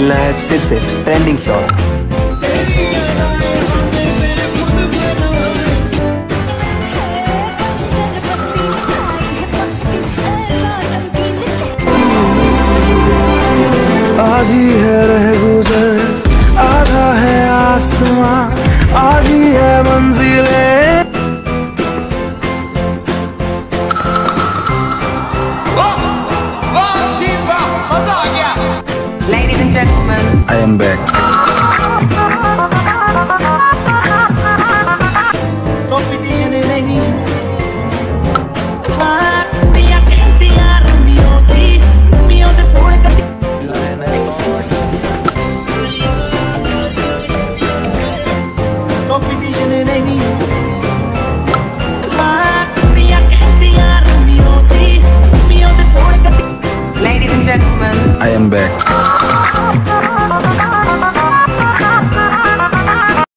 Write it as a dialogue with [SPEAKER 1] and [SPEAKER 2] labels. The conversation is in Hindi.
[SPEAKER 1] मिलना है फिर से ट्रेंडिंग शॉट।
[SPEAKER 2] आधी है रह गुजर, आधा है आसमां, आधी है मंजिलें।
[SPEAKER 3] Ladies and gentlemen,
[SPEAKER 2] I am back.
[SPEAKER 4] Competition नहीं हाँ कुड़ियाँ कहतियाँ रोमियो दे तोड़ कटी Competition नहीं हाँ कुड़ियाँ कहतियाँ रोमियो दे तोड़ कटी
[SPEAKER 3] ladies and gentlemen,
[SPEAKER 2] I am back.